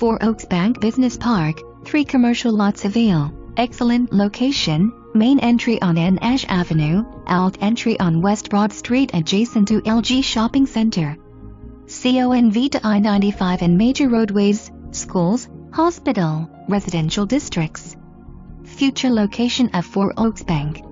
4 Oaks Bank Business Park, 3 commercial lots Avail, excellent location, main entry on Ashe Avenue, alt entry on West Broad Street adjacent to LG Shopping Center. Conv to I-95 and major roadways, schools, hospital, residential districts. Future location of 4 Oaks Bank.